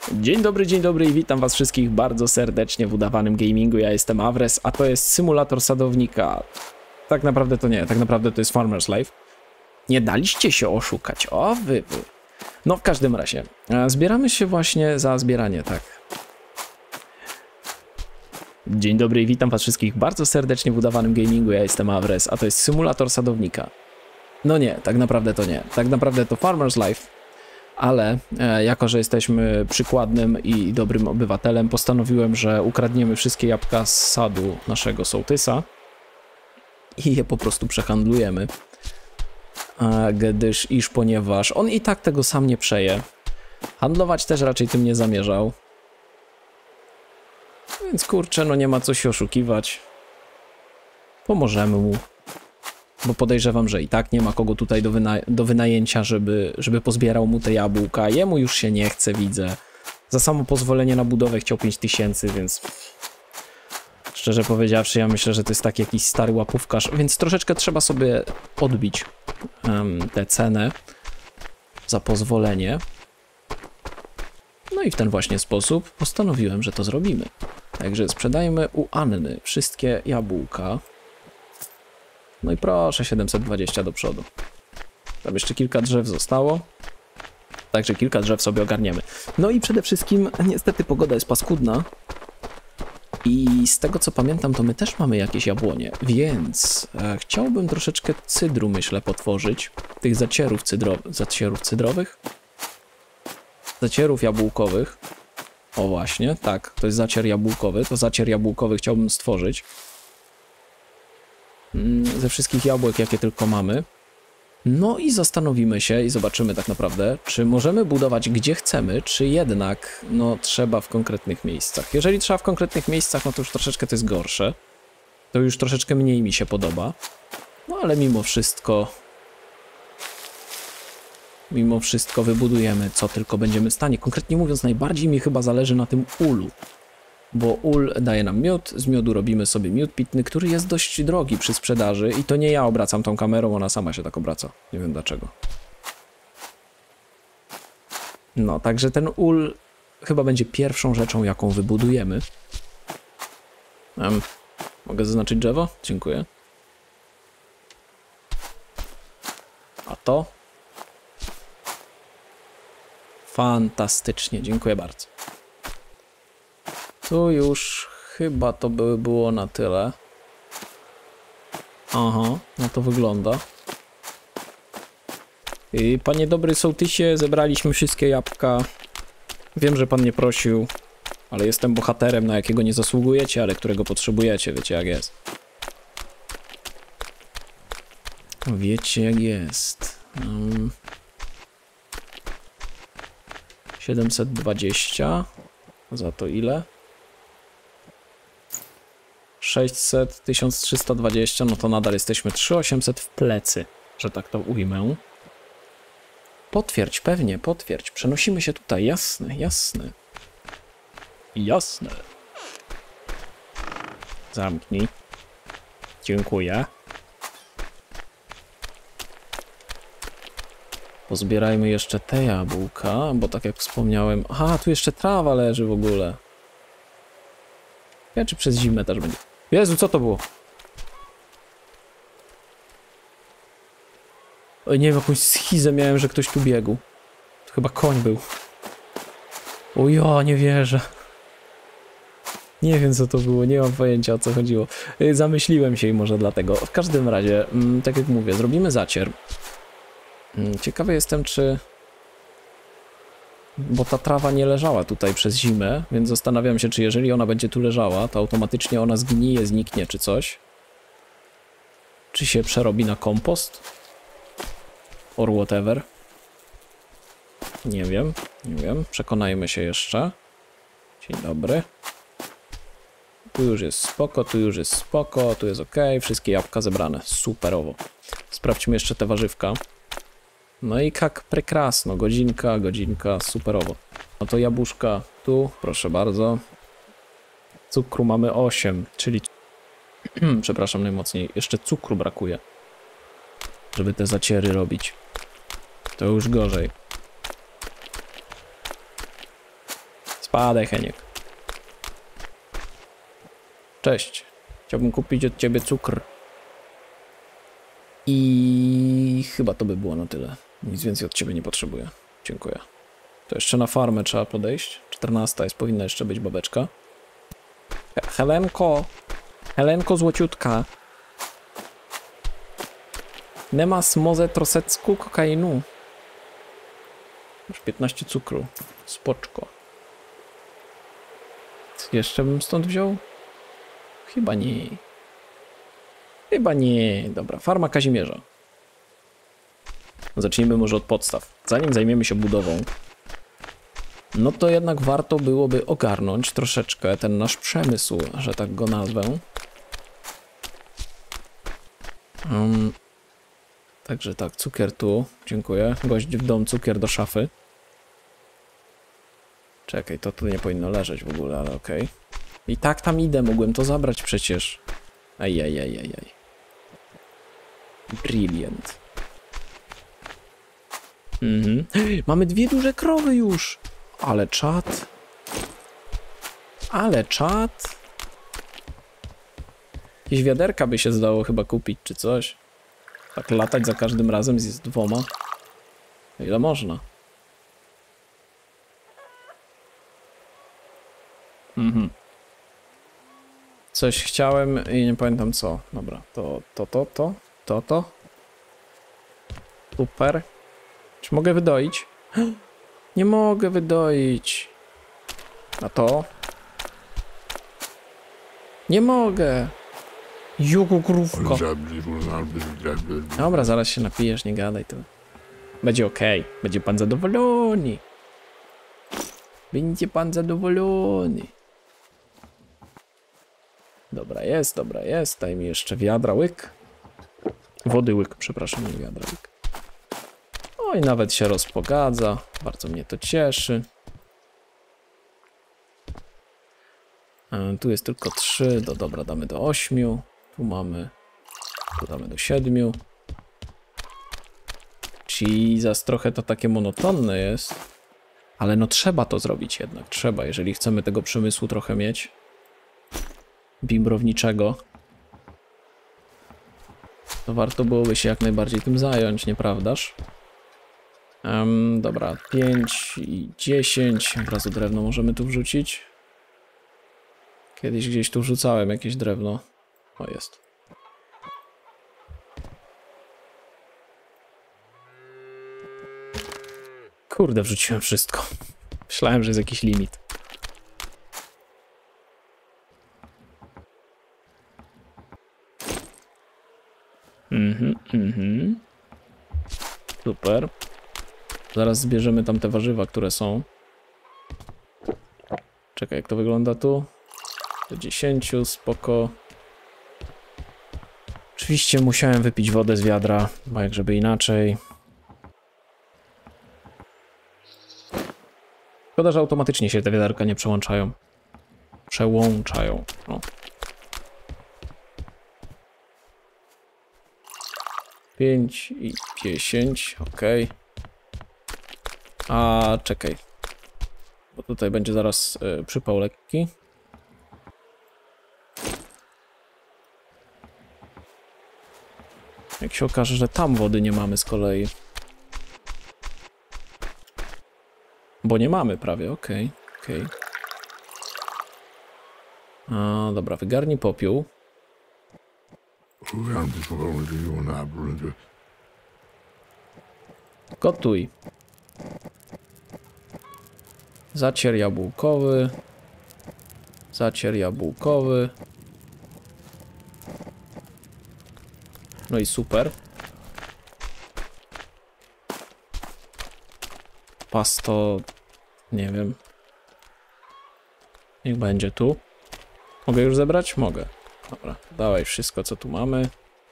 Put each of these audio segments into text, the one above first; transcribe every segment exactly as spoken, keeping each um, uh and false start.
Dzień dobry, dzień dobry i witam was wszystkich bardzo serdecznie w udawanym gamingu. Ja jestem Awres, a to jest symulator sadownika. Tak naprawdę to nie, tak naprawdę to jest Farmer's Life. Nie daliście się oszukać, o wy, wy. No w każdym razie, zbieramy się właśnie za zbieranie, tak. Dzień dobry i witam was wszystkich bardzo serdecznie w udawanym gamingu. Ja jestem Awres, a to jest symulator sadownika. No nie, tak naprawdę to nie, tak naprawdę to Farmer's Life. Ale e, jako, że jesteśmy przykładnym i dobrym obywatelem, postanowiłem, że ukradniemy wszystkie jabłka z sadu naszego sołtysa i je po prostu przehandlujemy. E, gdyż, iż ponieważ on i tak tego sam nie przeje. Handlować też raczej tym nie zamierzał. Więc kurczę, no nie ma co się oszukiwać. Pomożemy mu. Bo podejrzewam, że i tak nie ma kogo tutaj do, wyna do wynajęcia, żeby, żeby pozbierał mu te jabłka. Jemu już się nie chce, widzę. Za samo pozwolenie na budowę chciał pięć tysięcy, więc... Szczerze powiedziawszy, ja myślę, że to jest taki jakiś stary łapówkarz, więc troszeczkę trzeba sobie odbić um, tę cenę za pozwolenie. No i w ten właśnie sposób postanowiłem, że to zrobimy. Także sprzedajmy u Anny wszystkie jabłka. No i proszę, siedemset dwadzieścia do przodu. Tam jeszcze kilka drzew zostało. Także kilka drzew sobie ogarniemy. No i przede wszystkim, niestety pogoda jest paskudna. I z tego co pamiętam, to my też mamy jakieś jabłonie. Więc e, chciałbym troszeczkę cydru, myślę, potworzyć. Tych zacierów, cydro zacierów cydrowych. Zacierów jabłkowych. O właśnie, tak, to jest zacier jabłkowy. To zacier jabłkowy chciałbym stworzyć. Ze wszystkich jabłek, jakie tylko mamy. No i zastanowimy się i zobaczymy tak naprawdę, czy możemy budować gdzie chcemy, czy jednak no trzeba w konkretnych miejscach. Jeżeli trzeba w konkretnych miejscach, no to już troszeczkę to jest gorsze. To już troszeczkę mniej mi się podoba. No ale mimo wszystko mimo wszystko wybudujemy co tylko będziemy w stanie. Konkretnie mówiąc, najbardziej mi chyba zależy na tym ulu. Bo ul daje nam miód, z miodu robimy sobie miód pitny, który jest dość drogi przy sprzedaży i to nie ja obracam tą kamerą, ona sama się tak obraca. Nie wiem dlaczego. No, także ten ul chyba będzie pierwszą rzeczą, jaką wybudujemy. Um, mogę zaznaczyć drzewo? Dziękuję. A to? Fantastycznie, dziękuję bardzo. Tu już chyba to by było na tyle. Aha, no to wygląda. I panie dobry sołtysie, zebraliśmy wszystkie jabłka. Wiem, że pan nie prosił, ale jestem bohaterem, na jakiego nie zasługujecie, ale którego potrzebujecie, wiecie jak jest. Wiecie jak jest. Um, siedemset dwadzieścia. Za to ile? sześćset, tysiąc trzysta dwadzieścia, no to nadal jesteśmy trzy tysiące osiemset w plecy, że tak to ujmę. Potwierdź, pewnie, potwierdź. Przenosimy się tutaj, jasne, jasne. Jasne. Zamknij. Dziękuję. Pozbierajmy jeszcze te jabłka, bo tak jak wspomniałem... Aha, tu jeszcze trawa leży w ogóle. Ja czy przez zimę też będzie? Jezu, co to było? Oj, nie wiem, jakąś schizę miałem, że ktoś tu biegł. To chyba koń był. O ja, nie wierzę. Nie wiem, co to było, nie mam pojęcia, o co chodziło. Zamyśliłem się i może dlatego. W każdym razie, tak jak mówię, zrobimy zacier. Ciekawy jestem, czy... Bo ta trawa nie leżała tutaj przez zimę, więc zastanawiam się, czy jeżeli ona będzie tu leżała, to automatycznie ona zgnije, zniknie, czy coś. Czy się przerobi na kompost? Or whatever. Nie wiem, nie wiem. Przekonajmy się jeszcze. Dzień dobry. Tu już jest spoko, tu już jest spoko, tu jest ok. Wszystkie jabłka zebrane. Superowo. Sprawdźmy jeszcze te warzywka. No i jak prekrasno, godzinka, godzinka, superowo. No to jabłuszka tu, proszę bardzo. Cukru mamy osiem, czyli... Przepraszam najmocniej, jeszcze cukru brakuje. Żeby te zaciery robić. To już gorzej. Spadaj, Heniek. Cześć. Chciałbym kupić od ciebie cukr. I chyba to by było na tyle. Nic więcej od ciebie nie potrzebuję. Dziękuję. To jeszcze na farmę trzeba podejść. czternasta jest, powinna jeszcze być babeczka. Helenko. Helenko złociutka. Nema smoze trosecku kokainu. Już piętnaście cukru. Spoczko. Co jeszcze bym stąd wziął? Chyba nie. Chyba nie. Dobra, farma Kazimierza. Zacznijmy może od podstaw. Zanim zajmiemy się budową, no to jednak warto byłoby ogarnąć troszeczkę ten nasz przemysł, że tak go nazwę. Um, także tak, cukier tu. Dziękuję. Gość w dom, cukier do szafy. Czekaj, to tu nie powinno leżeć w ogóle, ale okej. Okay. I tak tam idę, mogłem to zabrać przecież. Ajajajajaj. Brilliant. Mhm. Mamy dwie duże krowy już. Ale czad. Ale czad. Jakieś wiaderka by się zdało chyba kupić, czy coś. Tak latać za każdym razem z dwoma. Ile można? Mhm. Coś chciałem i nie pamiętam co. Dobra, to, to, to, to, to, to. Super. Czy mogę wydoić? Nie mogę wydoić. A to? Nie mogę. Jugu krówko. Dobra, zaraz się napijesz, nie gadaj tu. Będzie okej. Okay. Będzie pan zadowolony. Będzie pan zadowolony. Dobra jest, dobra jest. Daj mi jeszcze wiadra łyk. Wody łyk, przepraszam, nie wiadra łyk. O i nawet się rozpogadza. Bardzo mnie to cieszy. E, tu jest tylko trzy. Do, dobra, damy do ośmiu. Tu mamy. Tu damy do siedmiu. Jesus, trochę to takie monotonne jest. Ale no trzeba to zrobić jednak. Trzeba, jeżeli chcemy tego przemysłu trochę mieć. Bimbrowniczego. To warto byłoby się jak najbardziej tym zająć, nieprawdaż? Um, dobra, pięć i dziesięć. Od razu drewno możemy tu wrzucić. Kiedyś gdzieś tu wrzucałem jakieś drewno. O, jest. Kurde, wrzuciłem wszystko. Myślałem, że jest jakiś limit. Mhm, mhm. Super. Zaraz zbierzemy tam te warzywa, które są. Czekaj, jak to wygląda tu? Do dziesięciu, spoko. Oczywiście musiałem wypić wodę z wiadra, bo jak żeby inaczej. Szkoda, że automatycznie się te wiaderka nie przełączają. Przełączają. O. pięć i dziesięć, ok. A czekaj. Bo tutaj będzie zaraz y, przypał lekki. Jak się okaże, że tam wody nie mamy z kolei. Bo nie mamy prawie, okej, okay, okej. Okay. A dobra, wygarnij popiół. Gotuj. Zacier jabłkowy. Zacier jabłkowy. No i super. Pasto... Nie wiem. Niech będzie tu. Mogę już zebrać? Mogę. Dobra, dawaj wszystko, co tu mamy.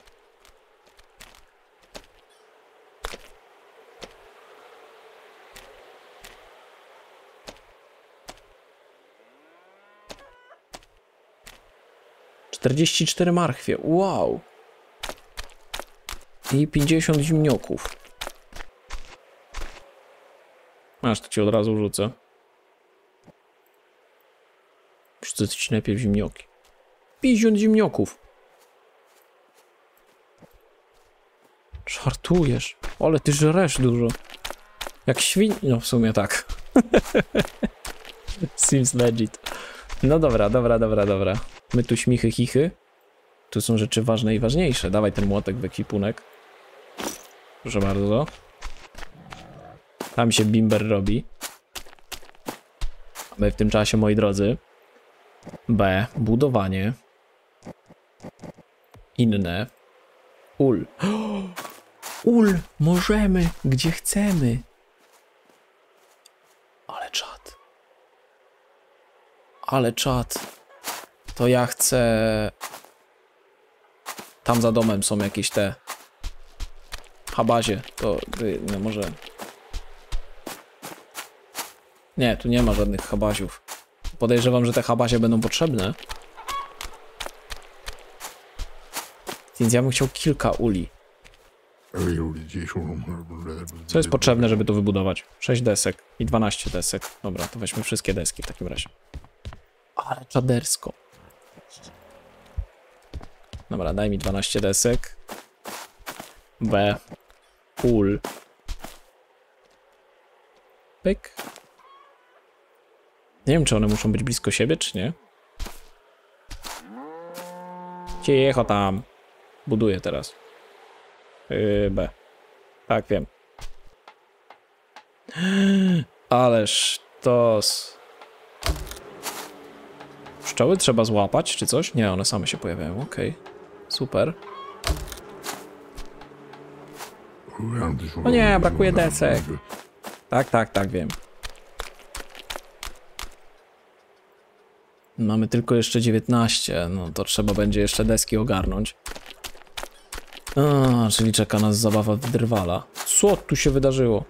czterdzieści cztery marchwie. Wow. I pięćdziesiąt zimnioków. Aż to ci od razu rzucę. Wrzucę najpierw zimnioki. pięćdziesiąt zimnioków. Żartujesz. Ale ty żresz dużo. Jak świn... No w sumie tak. Seems legit. No dobra, dobra, dobra, dobra. My tu śmichy, chichy. Tu są rzeczy ważne i ważniejsze. Dawaj ten młotek w ekwipunek. Proszę bardzo. Tam się bimber robi. A my w tym czasie, moi drodzy. B. Budowanie. Inne. Ul. Ul! Możemy! Gdzie chcemy! Ale czad. Ale czad. To ja chcę... Tam za domem są jakieś te... Habazie. To... No może... Nie, tu nie ma żadnych habaziów. Podejrzewam, że te habazie będą potrzebne. Więc ja bym chciał kilka uli. Co jest potrzebne, żeby to wybudować? sześć desek i dwanaście desek. Dobra, to weźmy wszystkie deski w takim razie. Ale czadersko. Dobra, daj mi dwanaście desek. B. Ul. Pyk. Nie wiem, czy one muszą być blisko siebie, czy nie. Cicho tam. Buduję teraz. Yy, B. Tak, wiem. Ależ tos. Pszczoły trzeba złapać, czy coś? Nie, one same się pojawiają, okej. Okay. Super. O nie, brakuje desek. Tak, tak, tak, wiem. Mamy tylko jeszcze dziewiętnaście, no to trzeba będzie jeszcze deski ogarnąć. A, czyli czeka nas zabawa w drwala. Co tu się wydarzyło?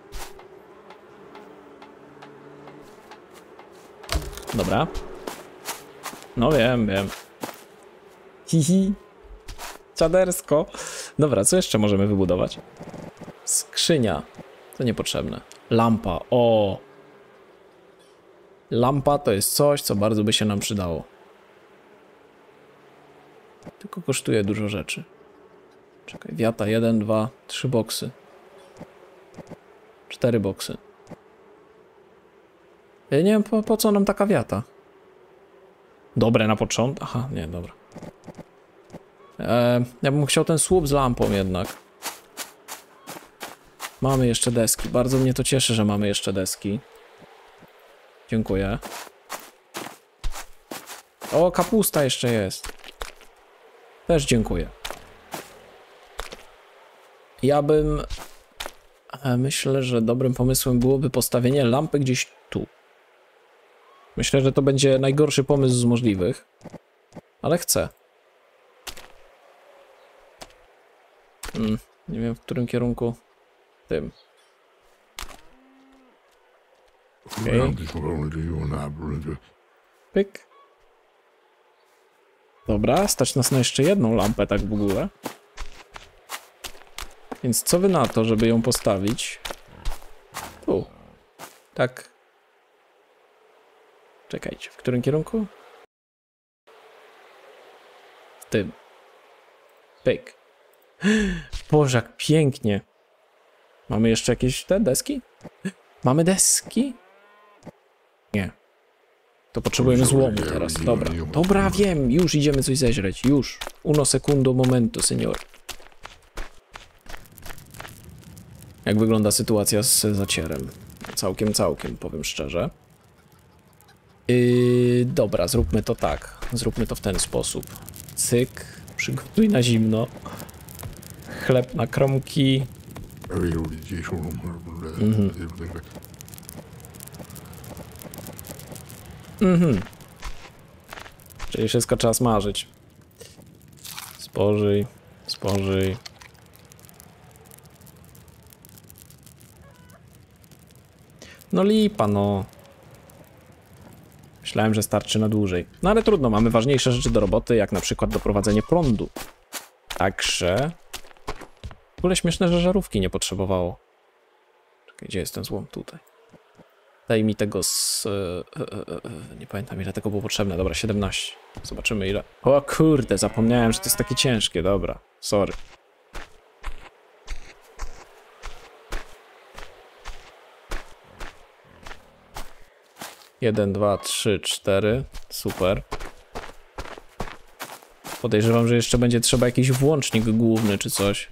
Dobra. No wiem, wiem. Hihi. Czadersko. Dobra, co jeszcze możemy wybudować? Skrzynia. To niepotrzebne. Lampa. O. Lampa to jest coś, co bardzo by się nam przydało. Tylko kosztuje dużo rzeczy. Czekaj, wiata, jeden, dwa, trzy boksy. Cztery boksy. Ja nie wiem, po, po co nam taka wiata. Dobre na początek. Aha, nie, dobra. E, ja bym chciał ten słup z lampą jednak. Mamy jeszcze deski. Bardzo mnie to cieszy, że mamy jeszcze deski. Dziękuję. O, kapusta jeszcze jest. Też dziękuję. Ja bym... Myślę, że dobrym pomysłem byłoby postawienie lampy gdzieś tu. Myślę, że to będzie najgorszy pomysł z możliwych. Ale chcę. Hmm, nie wiem, w którym kierunku. Tym. Okay. Pyk. Dobra, stać nas na jeszcze jedną lampę, tak w ogóle. Więc co wy na to, żeby ją postawić? Tu. Tak. Czekajcie, w którym kierunku? W tym. Pyk. Boże, jak pięknie. Mamy jeszcze jakieś te deski? Mamy deski? Nie. To potrzebujemy złomu teraz. Dobra. Dobra, wiem. Już idziemy coś zeźreć. Już. Uno secundo momento, senior. Jak wygląda sytuacja z zacierem? Całkiem, całkiem, powiem szczerze. Yy, dobra, zróbmy to tak. Zróbmy to w ten sposób. Cyk. Przygotuj na zimno. Chleb na kromki. Mhm. Mhm. Czyli wszystko trzeba smażyć. Spożyj, spożyj. No lipa, no. Myślałem, że starczy na dłużej. No ale trudno, mamy ważniejsze rzeczy do roboty, jak na przykład doprowadzenie prądu. Także... W ogóle śmieszne, że żarówki nie potrzebowało. Czekaj, gdzie jest ten złom? Tutaj. Daj mi tego z... Yy, yy, yy, nie pamiętam ile tego było potrzebne. Dobra, siedemnaście. Zobaczymy ile. O kurde, zapomniałem, że to jest takie ciężkie. Dobra, sorry. Jeden, dwa, trzy, cztery. Super. Podejrzewam, że jeszcze będzie trzeba jakiś włącznik główny czy coś.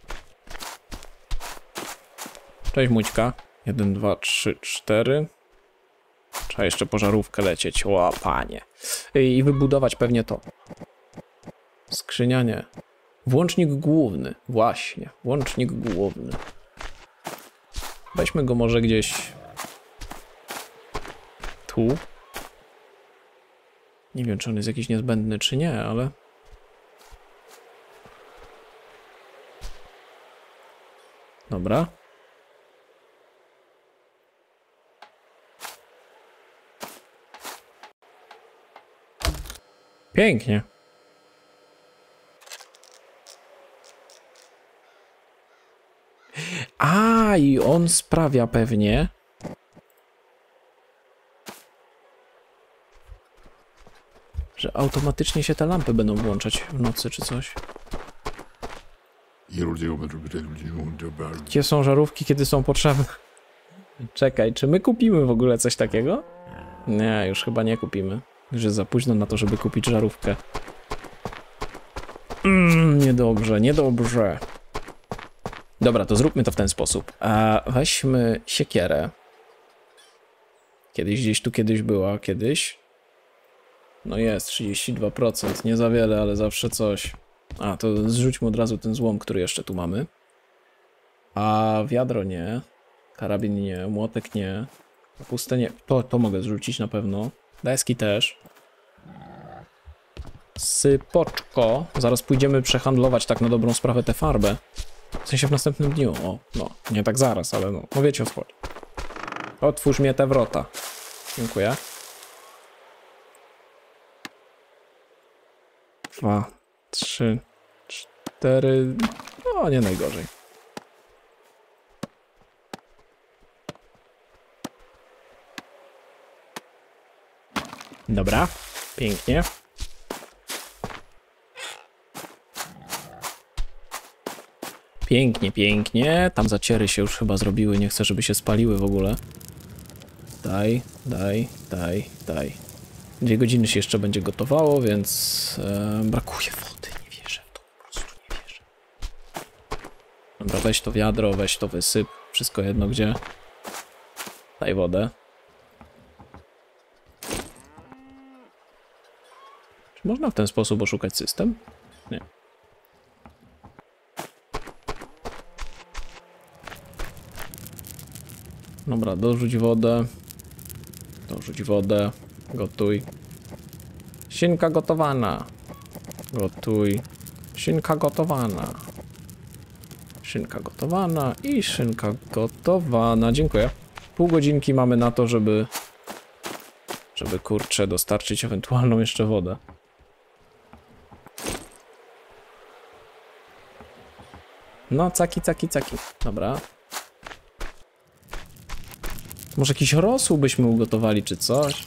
Cześć Mućka. Jeden, dwa, trzy, cztery. Trzeba jeszcze po żarówkę lecieć. O, panie. I wybudować pewnie to. Skrzynia nie. Włącznik główny. Właśnie. Włącznik główny. Weźmy go może gdzieś... tu. Nie wiem, czy on jest jakiś niezbędny, czy nie, ale... Dobra. Pięknie. A, i on sprawia pewnie... że automatycznie się te lampy będą włączać w nocy czy coś. Gdzie są żarówki, kiedy są potrzebne? Czekaj, czy my kupimy w ogóle coś takiego? Nie, już chyba nie kupimy. Już jest za późno na to, żeby kupić żarówkę. Mm, niedobrze, niedobrze. Dobra, to zróbmy to w ten sposób. A weźmy siekierę. Kiedyś gdzieś tu kiedyś była, kiedyś. No jest, trzydzieści dwa procent. Nie za wiele, ale zawsze coś. A, to zrzućmy od razu ten złom, który jeszcze tu mamy. A wiadro nie. Karabin nie, młotek nie. Kapustę nie. To, to mogę zrzucić na pewno. Deski też. Sypoczko. Zaraz pójdziemy przehandlować tak na dobrą sprawę tę farbę. W sensie w następnym dniu. O, no. Nie tak zaraz, ale no. No wiecie o co chodzi. Otwórz mnie te wrota. Dziękuję. Dwa, trzy, cztery... No, nie najgorzej. Dobra, pięknie. Pięknie, pięknie. Tam zaciery się już chyba zrobiły. Nie chcę, żeby się spaliły w ogóle. Daj, daj, daj, daj. Dwie godziny się jeszcze będzie gotowało, więc e, brakuje wody. Nie wierzę w to, po prostu nie wierzę. Dobra, weź to wiadro, weź to wysyp. Wszystko jedno gdzie. Daj wodę. Czy można w ten sposób oszukać system? Nie. Dobra, dorzuć wodę. Dorzuć wodę. Gotuj. Szynka gotowana. Gotuj. Szynka gotowana. Szynka gotowana i szynka gotowana. Dziękuję. Pół godzinki mamy na to, żeby... Żeby, kurczę, dostarczyć ewentualną jeszcze wodę. No, caki, caki, caki. Dobra. Może jakiś rosół byśmy ugotowali, czy coś?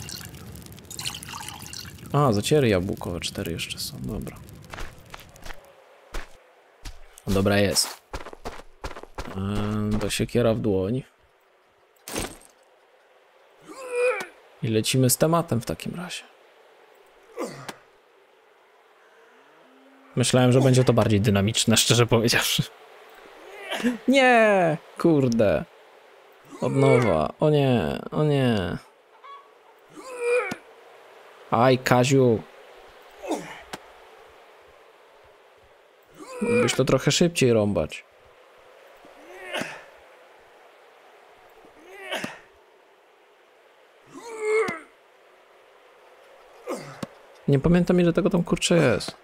A, zaciery jabłkowe, cztery jeszcze są, dobra. Dobra, jest. Eee, do siekiera w dłoń. I lecimy z tematem w takim razie. Myślałem, że będzie to bardziej dynamiczne, szczerze powiedziawszy. Nie, kurde. Od nowa. O nie, o nie. Aj, Kaziu. Mógłbyś to trochę szybciej rąbać. Nie pamiętam, ile tego tam kurczę jest.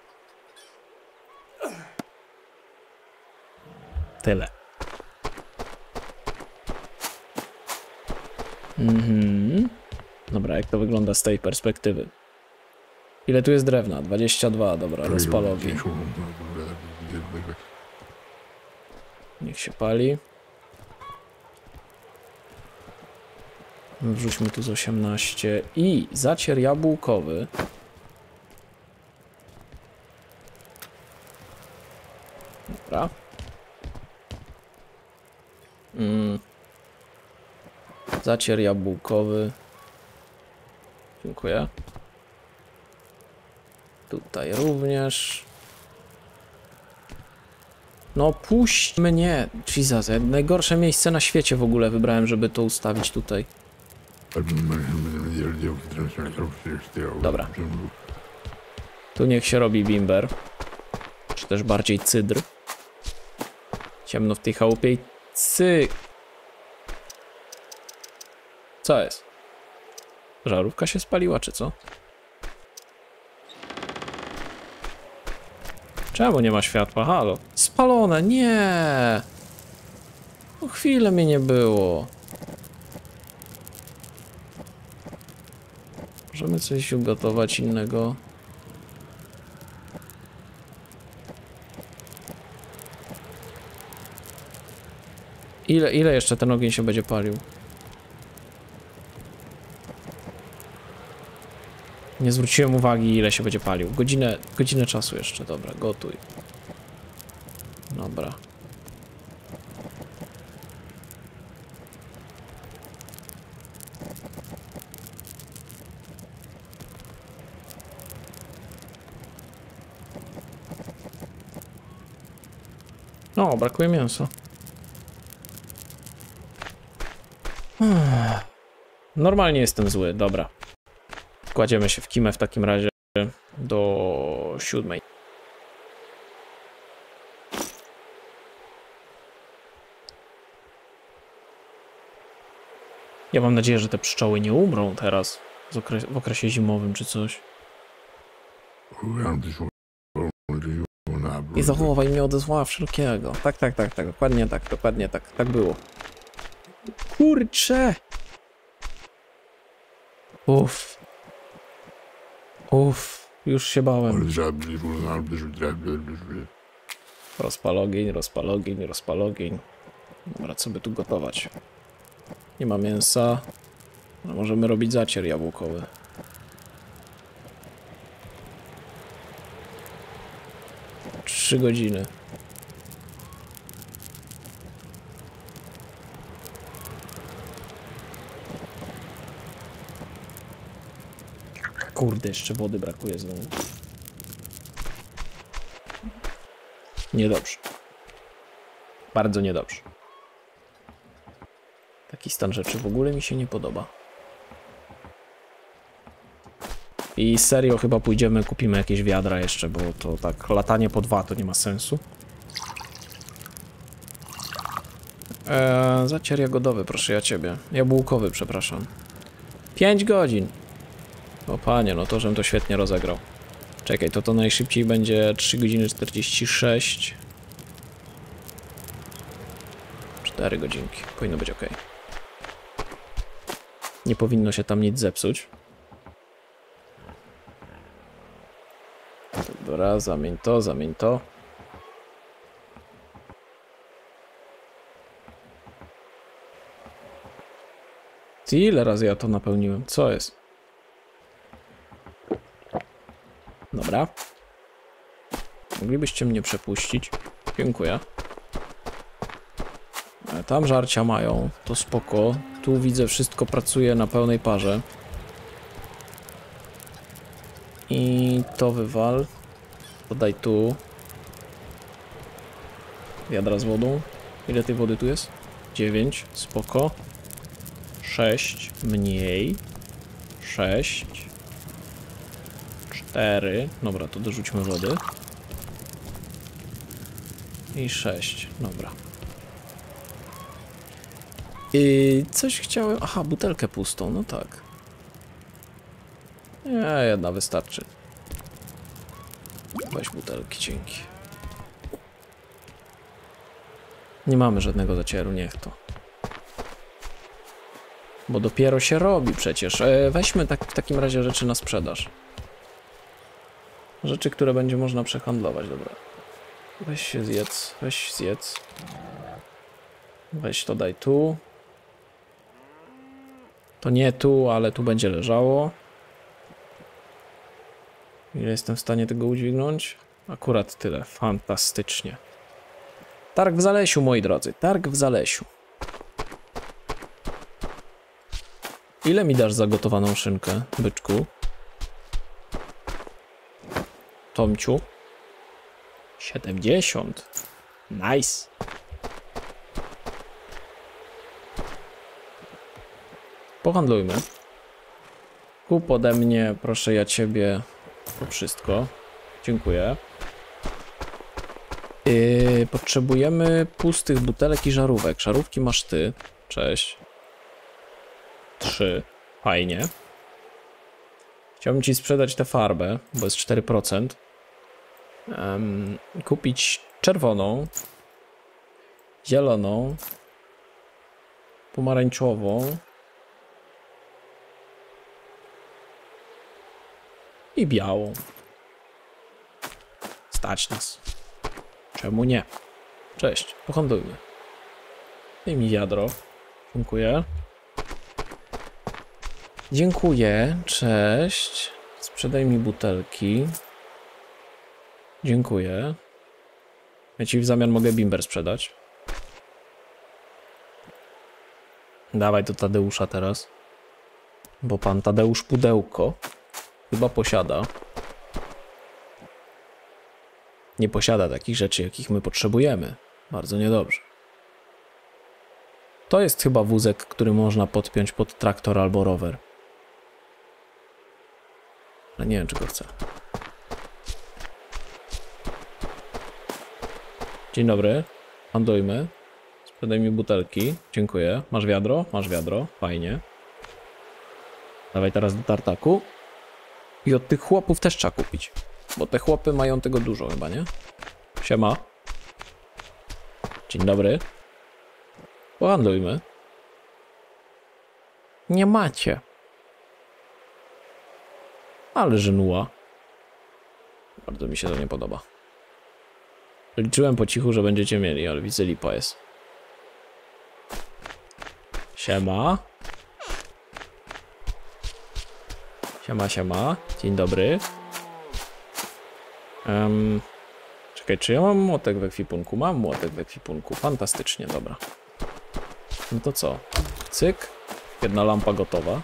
Tyle. Mhm. Dobra, jak to wygląda z tej perspektywy? Ile tu jest drewna? dwadzieścia dwa, dobra, rozpalowi. Niech się pali. Wrzućmy tu z osiemnaście. I zacier jabłkowy. Dobra. Mm. Zacier jabłkowy. Dziękuję. Tutaj również. No puść mnie. Jesus, ja najgorsze miejsce na świecie w ogóle wybrałem, żeby to ustawić tutaj. Dobra. Tu niech się robi bimber. Czy też bardziej cydr. Ciemno w tej chałupie i cyk. Co jest? Żarówka się spaliła, czy co? Czemu nie ma światła? Halo? Spalone, nie! O chwilę mnie nie było. Możemy coś ugotować innego. Ile, ile jeszcze ten ogień się będzie palił? Nie zwróciłem uwagi, ile się będzie palił. Godzinę, godzinę czasu jeszcze. Dobra, gotuj. Dobra. No, brakuje mięsa. Normalnie jestem zły, dobra. Kładziemy się w kimę w takim razie do siódmej. Ja mam nadzieję, że te pszczoły nie umrą teraz w okresie, w okresie zimowym czy coś. I zachowaj mnie od zła wszelkiego. Tak, tak, tak, tak, dokładnie tak, dokładnie tak, tak było. Kurczę! Uff. Uff, już się bałem. Rozpalogień, rozpalogień, rozpalogień. Dobra, co by tu gotować? Nie ma mięsa. No, możemy robić zacier jabłkowy. Trzy godziny. Kurde, jeszcze wody brakuje znowu. Niedobrze. Bardzo niedobrze. Taki stan rzeczy w ogóle mi się nie podoba. I serio chyba pójdziemy, kupimy jakieś wiadra jeszcze, bo to tak latanie po dwa to nie ma sensu. Eee, zacier jagodowy, proszę ja ciebie. Jabłkowy, przepraszam. Pięć godzin. O panie, no to żem to świetnie rozegrał. Czekaj, to to najszybciej będzie trzy godziny czterdzieści sześć. cztery godzinki. Powinno być ok. Nie powinno się tam nic zepsuć. Dobra, zamień to, zamień to. Ile razy ja to napełniłem? Co jest? Dobra. Moglibyście mnie przepuścić? Dziękuję. Tam żarcia mają, to spoko. Tu widzę, wszystko pracuje na pełnej parze. I to wywal. Podaj tu. Wiadra z wodą. Ile tej wody tu jest? dziewięć, spoko. sześć, mniej. sześć. cztery. Dobra, to dorzućmy wody. I sześć, dobra. I coś chciałem... Aha, butelkę pustą, no tak. Nie, jedna wystarczy. Weź butelki, dzięki. Nie mamy żadnego zacieru, niech to. Bo dopiero się robi przecież. E, weźmy tak, w takim razie rzeczy na sprzedaż. Rzeczy, które będzie można przehandlować, dobra. Weź się zjedz, weź zjedz. Weź to daj tu. To nie tu, ale tu będzie leżało. Ile jestem w stanie tego udźwignąć? Akurat tyle. Fantastycznie. Targ w Zalesiu, moi drodzy. Targ w Zalesiu. Ile mi dasz za gotowaną szynkę, byczku? Tomciu? siedemdziesiąt. Nice. Pohandlujmy. Kup ode mnie, proszę ja ciebie, to wszystko. Dziękuję. Yy, potrzebujemy pustych butelek i żarówek. Żarówki masz ty. Cześć. Trzy. Fajnie. Chciałbym ci sprzedać tę farbę, bo jest cztery procent. Um, kupić czerwoną, zieloną, pomarańczową i białą. Stać nas. Czemu nie? Cześć, pohandlujmy. Daj mi wiadro. Dziękuję. Dziękuję, cześć. Sprzedaj mi butelki. Dziękuję. Ja ci w zamian mogę bimber sprzedać. Dawaj do Tadeusza teraz. Bo pan Tadeusz Pudełko chyba posiada. Nie posiada takich rzeczy, jakich my potrzebujemy. Bardzo niedobrze. To jest chyba wózek, który można podpiąć pod traktor albo rower. Ale nie wiem, czy go chcę. Dzień dobry. Handlujmy. Sprzedaj mi butelki. Dziękuję. Masz wiadro? Masz wiadro. Fajnie. Dawaj teraz do tartaku. I od tych chłopów też trzeba kupić. Bo te chłopy mają tego dużo chyba, nie? Siema. Dzień dobry. Pohandlujmy. Nie macie. Ale żenuła. Bardzo mi się to nie podoba. Liczyłem po cichu, że będziecie mieli, ale widzę, lipa jest. Siema. Siema, siema. Dzień dobry. Um, czekaj, czy ja mam młotek w ekwipunku? Mam młotek w ekwipunku. Fantastycznie, dobra. No to co? Cyk. Jedna lampa gotowa.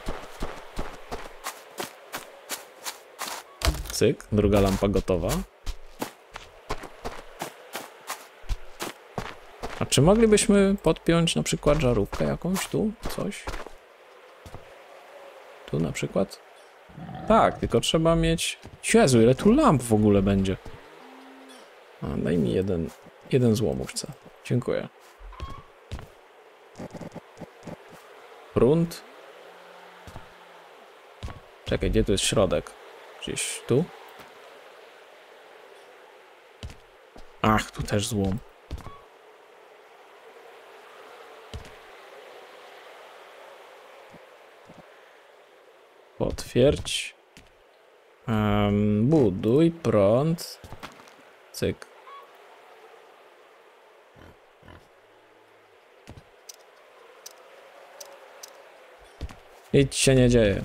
Cyk. Druga lampa gotowa. A czy moglibyśmy podpiąć na przykład żarówkę jakąś tu? Coś? Tu na przykład? Tak, tylko trzeba mieć... Jezu, ile tu lamp w ogóle będzie. A, daj mi jeden, jeden złomówce. Dziękuję. Prąd. Czekaj, gdzie tu jest środek? Gdzieś tu? Ach, tu też złom. Potwierdź. Um, buduj prąd. Cyk. Nic się nie dzieje.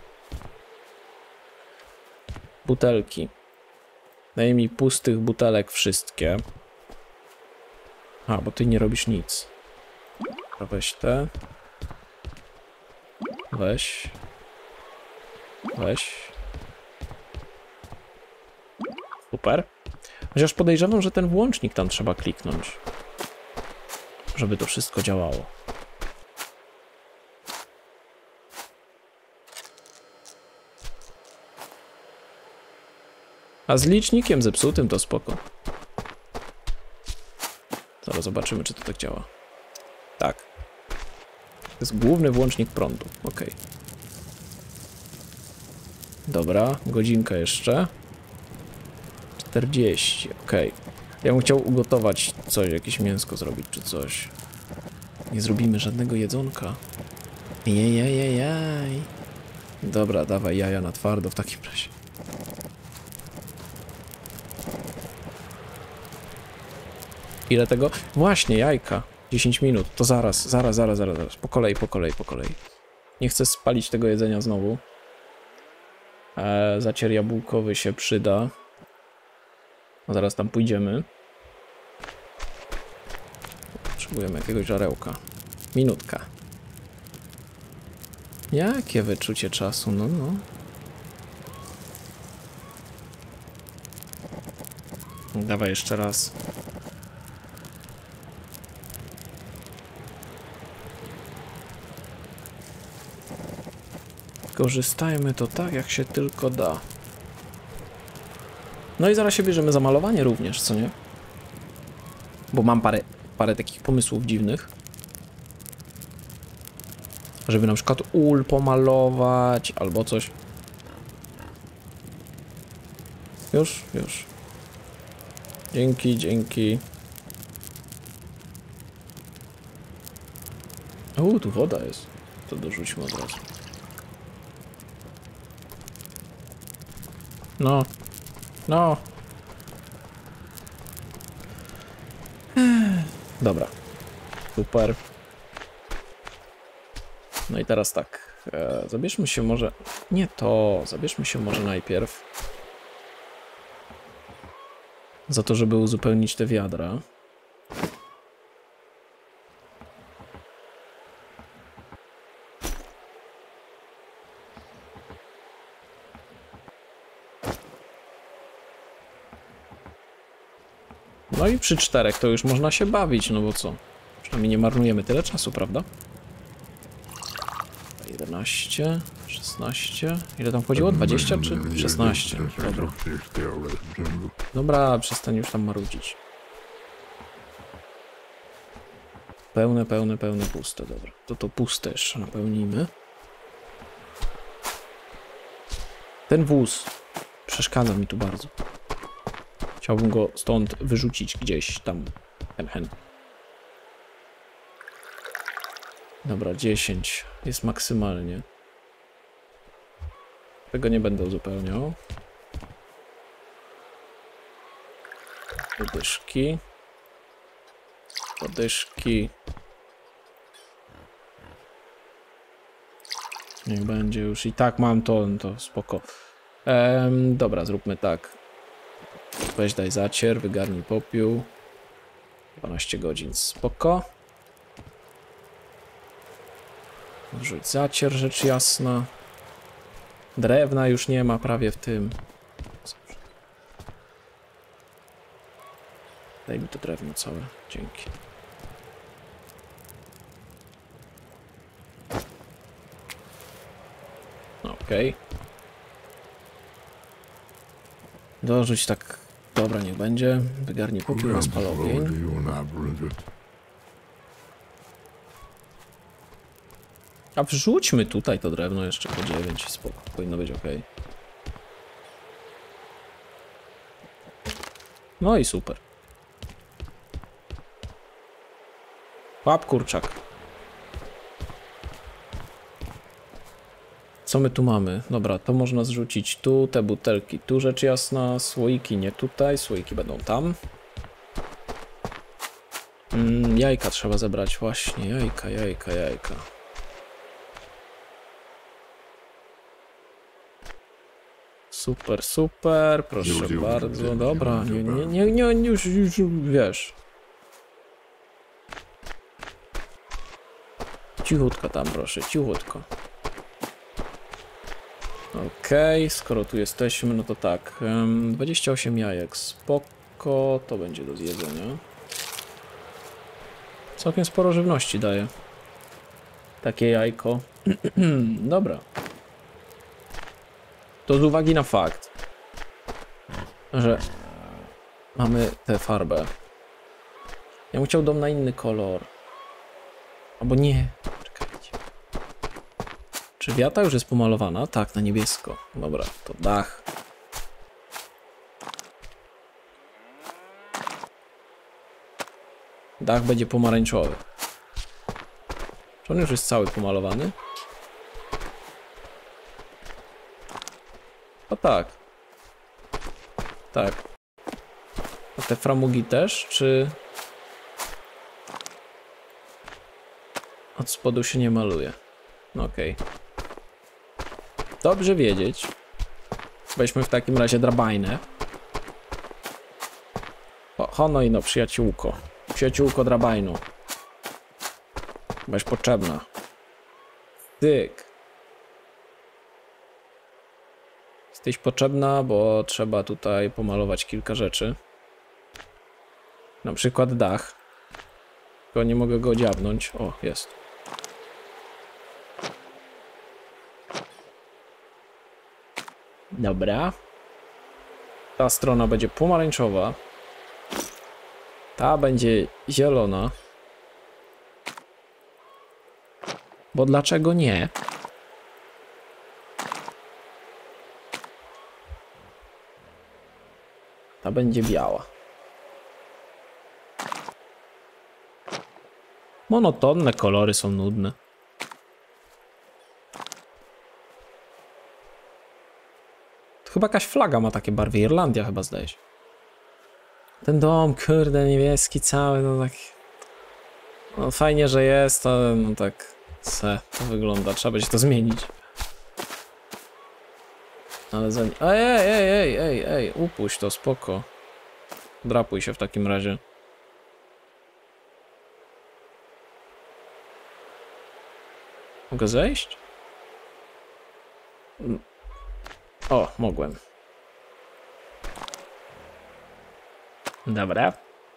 Butelki. Daj mi pustych butelek wszystkie. A, bo ty nie robisz nic. Weź te. Weź. Weź. Super. Chociaż podejrzewam, że ten włącznik tam trzeba kliknąć, żeby to wszystko działało. A z licznikiem zepsutym to spoko. Zaraz zobaczymy, czy to tak działa. Tak. To jest główny włącznik prądu. Ok. Dobra, godzinka jeszcze. czterdzieści, ok. Ja bym chciał ugotować coś, jakieś mięsko zrobić, czy coś. Nie zrobimy żadnego jedzonka. Jejajajaj. Dobra, dawaj jaja na twardo w takim razie. Ile tego? Właśnie, jajka. dziesięć minut. To zaraz, zaraz, zaraz, zaraz, zaraz. Po kolei, po kolei, po kolei. Nie chcę spalić tego jedzenia znowu. E, zacier jabłkowy się przyda. No zaraz tam pójdziemy. Potrzebujemy jakiegoś żarełka. Minutka. Jakie wyczucie czasu, no no. Dawaj jeszcze raz. Korzystajmy to tak, jak się tylko da. No i zaraz się bierzemy za malowanie również, co nie? Bo mam parę, parę takich pomysłów dziwnych. Żeby na przykład ul pomalować, albo coś. Już, już. Dzięki, dzięki. O, tu woda jest. To dorzućmy od razu. No. No. Dobra. Super. No i teraz tak. E, zabierzmy się może... Nie to. Zabierzmy się może najpierw za to, żeby uzupełnić te wiadra. No i przy czterech to już można się bawić, no bo co? Przynajmniej nie marnujemy tyle czasu, prawda? jedenaście, szesnaście... Ile tam wchodziło? dwadzieścia czy szesnaście? Dobra. Dobra, przestań już tam marudzić. Pełne, pełne, pełne, puste, dobra. To to puste jeszcze napełnimy. Ten wóz przeszkadza mi tu bardzo. Chciałbym go stąd wyrzucić gdzieś tam. Hen, hen. Dobra, dziesięć jest maksymalnie. Tego nie będę uzupełniał. Podyszki. Podyszki. Niech będzie już. I tak mam to, to spoko. Ehm, dobra, zróbmy tak. Weź daj zacier, wygarnij popiół. dwanaście godzin, spoko. Wrzuć zacier, rzecz jasna. Drewna już nie ma prawie w tym. Daj mi to drewno całe, dzięki. Okej. Okay. Dorzuć tak. Dobra, niech będzie. Wygarnij popiół na spalowień. A wrzućmy tutaj to drewno jeszcze po dziewięć. Spoko, powinno być ok. No i super. Łap kurczak. Co my tu mamy? Dobra, to można zrzucić tu, te butelki tu, rzecz jasna, słoiki nie tutaj, słoiki będą tam. Mm, jajka trzeba zebrać, właśnie, jajka, jajka, jajka. Super, super, proszę bardzo, dobra, nie, nie, nie, nie, już, już, wiesz. Cichutko tam, proszę, cichutko. Okej, okay, skoro tu jesteśmy, no to tak, um, dwadzieścia osiem jajek, spoko, to będzie do zjedzenia. Całkiem sporo żywności daje. Takie jajko. Dobra. To z uwagi na fakt, że mamy tę farbę. Ja bym chciał dom na inny kolor. Albo nie. Czekajcie. Czy wiata już jest pomalowana? Tak, na niebiesko. Dobra, to dach. Dach będzie pomarańczowy. Czy on już jest cały pomalowany? O tak. Tak. A te framugi też, czy... Od spodu się nie maluje. Okej. Okay. Dobrze wiedzieć. Weźmy w takim razie drabinę. O, hono i no, przyjaciółko. Przyjaciółko drabinu. Będziesz potrzebna. Tyk. Jesteś potrzebna, bo trzeba tutaj pomalować kilka rzeczy. Na przykład dach. Tylko nie mogę go dziabnąć. O, jest. Dobra. Ta strona będzie pomarańczowa. Ta będzie zielona. Bo dlaczego nie? Ta będzie biała. Monotonne kolory są nudne. To chyba jakaś flaga ma takie barwy. Irlandia chyba, zdaje się. Ten dom, kurde, niebieski cały, no tak... No fajnie, że jest, ale no tak... Se, to wygląda, trzeba będzie to zmienić. Ale za... Ej, ej, ej, ej, ej, ej, upuść to, spoko. Drapuj się w takim razie. Mogę zejść? O, mogłem. Dobra.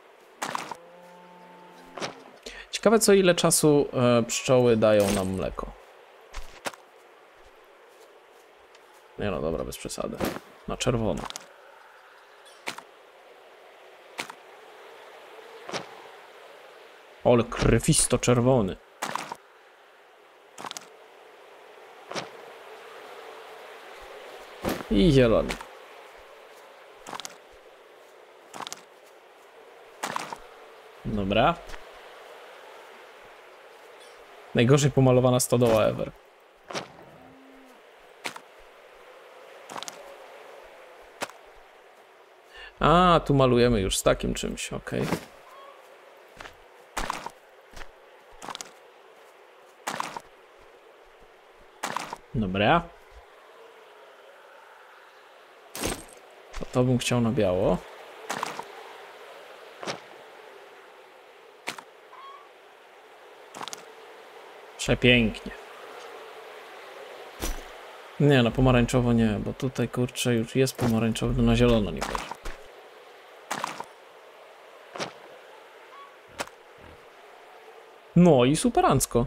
Ciekawe, co ile czasu e, pszczoły dają nam mleko. Nie no, dobra, bez przesady. Na czerwono. Ale krwisto czerwony. I zielony. Dobra. Najgorzej pomalowana stodoła ever. A, tu malujemy już z takim czymś, ok. Dobra. To, to bym chciał na biało. Przepięknie. Nie, na pomarańczowo nie, bo tutaj kurczę już jest pomarańczowy, to na zielono nie chodzi. No i superancko.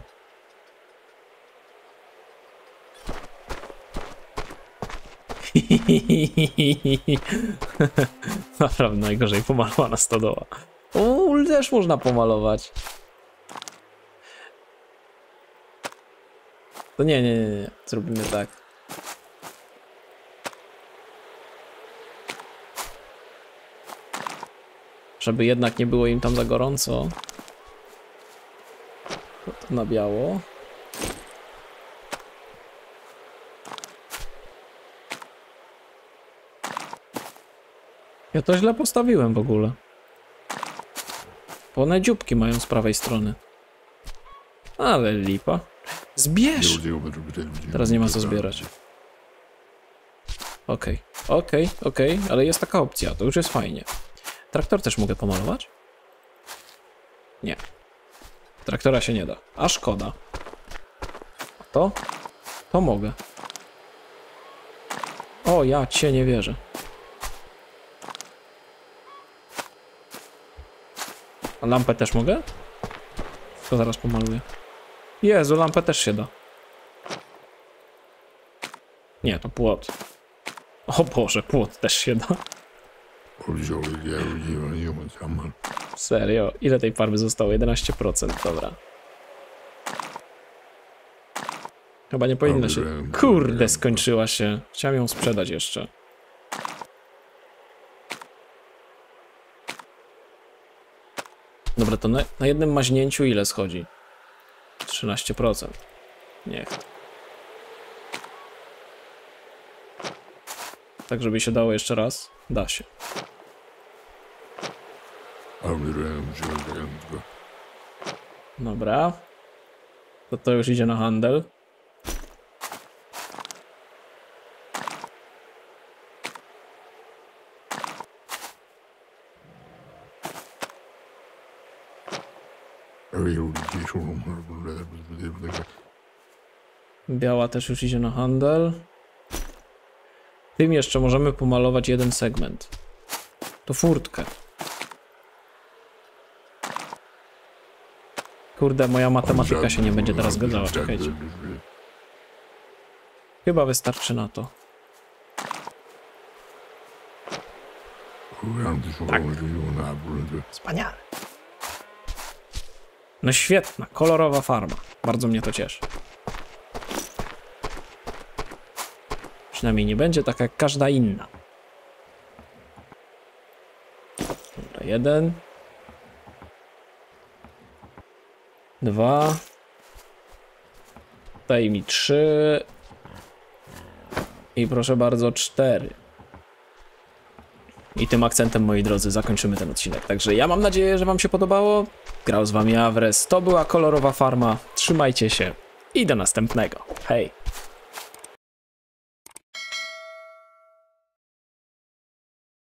Naprawdę najgorzej pomalowana stodoła. O, też można pomalować. To nie, nie, nie, nie. Zrobimy tak. Żeby jednak nie było im tam za gorąco. To, to na biało. Ja to źle postawiłem w ogóle. Bo one dzióbki mają z prawej strony. Ale lipa. Zbierz! Teraz nie ma co zbierać. Okej, okay. okej, okay, okej, okay. Ale jest taka opcja, to już jest fajnie. Traktor też mogę pomalować? Nie. Traktora się nie da. A szkoda. A to? To mogę. O, ja cię nie wierzę. A lampę też mogę? To zaraz pomaluję. Jezu, lampę też się da. Nie, to płot. O Boże, płot też się da. Serio? Ile tej farby zostało? jedenaście procent, dobra. Chyba nie powinno się... Kurde, skończyła się. Chciałem ją sprzedać jeszcze. Dobra, to na, na jednym maźnięciu ile schodzi? trzynaście procent. Niech. Tak, żeby się dało jeszcze raz? Da się. Dobra. To to już idzie na handel. Biała też już idzie na handel. Tym jeszcze możemy pomalować jeden segment. To furtkę. Kurde, moja matematyka się nie będzie teraz zgadzała, czekajcie. Chyba wystarczy na to. Tak. Wspaniale. No świetna, kolorowa farma. Bardzo mnie to cieszy. Przynajmniej nie będzie taka jak każda inna. Dobra, jeden. Dwa. Daj mi trzy. I proszę bardzo, cztery. I tym akcentem, moi drodzy, zakończymy ten odcinek. Także ja mam nadzieję, że wam się podobało. Grał z wami Awres. To była kolorowa farma. Trzymajcie się i do następnego. Hej!